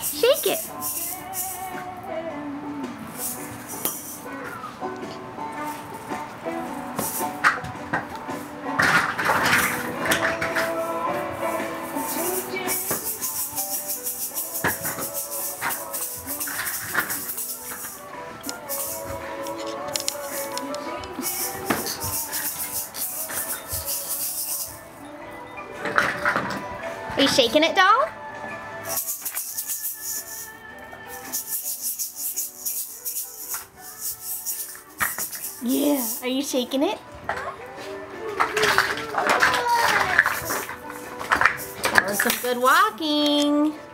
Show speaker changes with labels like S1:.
S1: Shake it. Are you shaking it, doll? Yeah. Are you shaking it? That was some good walking.